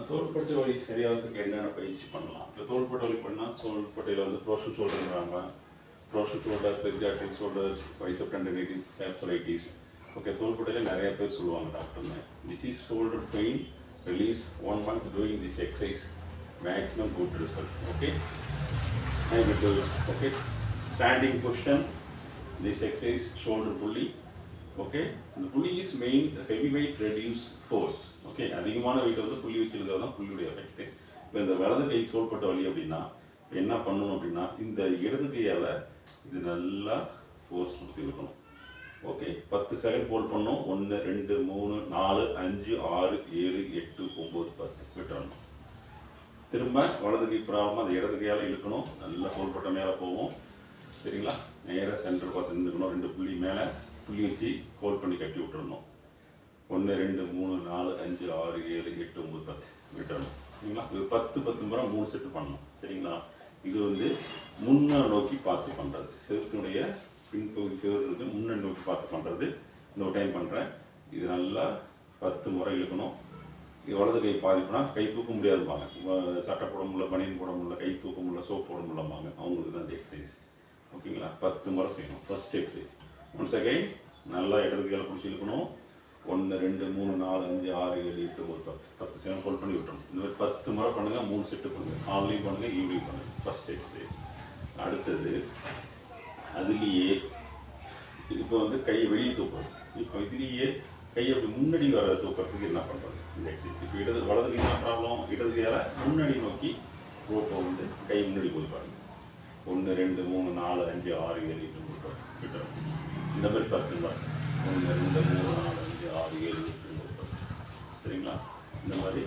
தோள்பட்டை வலி சரியாகிறதுக்கு என்னென்ன பயிற்சி பண்ணலாம்? இப்போ தோள்பட்டை வலி பண்ணால் தோள்பட்டையில் வந்து ப்ரோஷன் ஷோல்டர்ங்கிறாங்க. Frozen shoulder, periarthritic shoulder, bicep tendonitis, capsulitis. Okay, தோள்பட்டையில் நிறைய பேர் சொல்லுவாங்க டாக்டர்னு. This is shoulder pain release 1 month doing this exercise, maximum good result. Okay, I will do it. Okay, standing position, this exercise shoulder pulley. Okay, இந்த pulley is main heavy weight reduce force. Okay, அதிகமான weight வந்து pulley வச்சுருந்தா தான் புள்ளியுடைய effect. இப்போ இந்த வலது கை தோள்பட்ட வலி அப்படின்னா என்ன பண்ணணும் அப்படின்னா இந்த இடது கையால் இது நல்லா ஃபோர்ஸ் கொடுத்து இருக்கணும். ஓகே, 10 செகண்ட் ஹோல்ட் பண்ணணும். 1 2 3 4 5 6 7 8 9 10 விட்டுறணும். திரும்ப வலது கை ப்ராப்ளமாக அந்த இடது கையால் இழுக்கணும். நல்லா தோள்பட்ட மேலே போவோம். சரிங்களா? நேராக சென்டர் பார்த்து நின்றுக்கணும். 2 புள்ளி மேலே புள்ளி வச்சு ஹோல்ட் பண்ணி கட்டி விட்டுறணும். 1 2 3 4 5 6 7 8 9 10 விட்டுறணும். சரிங்களா? இது 10 முறை 3 செட்டு பண்ணணும். சரிங்களா? இது வந்து முன்ன நோக்கி பார்த்து பண்ணுறது. செவத்தினுடைய பின்பகுதி செவருக்கு முன்ன நோக்கி பார்த்து பண்ணுறது. இன்னொரு டைம் பண்ணுறேன். இது நல்லா 10 முறை இழுக்கணும். இது வலது கை பாதிப்புனா கை தூக்க முடியாதுப்பாங்க. சட்டை போட முடியல, பனியன் போட முடியல, கை தூக்க முடியல, சோப் போட முடியலம்பாங்க. அவங்களுக்கு தான் இந்த எக்ஸசைஸ். ஓகேங்களா? 10 முறை செய்யணும். First exercise. ஒன்ஸ் அகைன் நல்லா இடது கையில் பிடிச்சி இழுக்கணும். 1 2 3 4 5 6 7 8 9 10 செகண்ட் ஹோல்ட் பண்ணி விட்டுறணும். இந்த மாதிரி 10 முறை பண்ணுங்கள். 3 செட்டு பண்ணுங்கள். காலையும் பண்ணுங்கள், ஈவினிங் பண்ணுங்கள். First exercise. அடுத்தது அதுலேயே இப்போ வந்து கையை வெளியே தூக்கணும். இப்போ இதுலேயே கையை அப்படி முன்னாடி வர தூக்கிறதுக்கு என்ன பண்ணுறது இந்த எக்ஸசைஸ்? இப்போ வலது கை என்ன ப்ராப்ளம்? இடது கையால் முன்னாடி நோக்கி ரோப்பை வந்து கை முன்னாடி போய் பாருங்கள். 1 2 3 4 5 6 7 8 9 விட்டுறணும். இந்த மாதிரி 10 முறை. 1 2 3 4 5 6 7 8 9 சரிங்களா? இந்த மாதிரி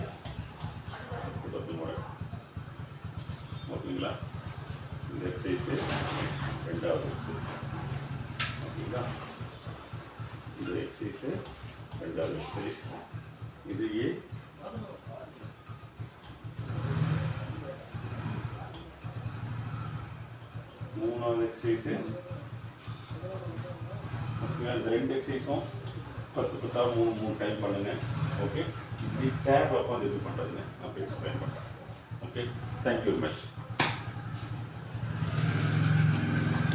10 முறை. ஓகேங்களா? இந்த எக்ஸசைஸு ரெண்டாவது எக்ஸசைஸ். ஓகேங்களா? இந்த எக்ஸசைஸு ரெண்டாவது எக்ஸசைஸ். இதையே மூணாவது எக்ஸசைஸு. ஓகேங்களா? இந்த 2 எக்ஸசைஸும் 10 3 டைம் பண்ணுங்கள். ஓகே, இப்படி சேர் உட்காந்து இது பண்ணுறதுங்க அப்படி எக்ஸ்பிளைன் பண்ணுறேன். Okay, thank you very much.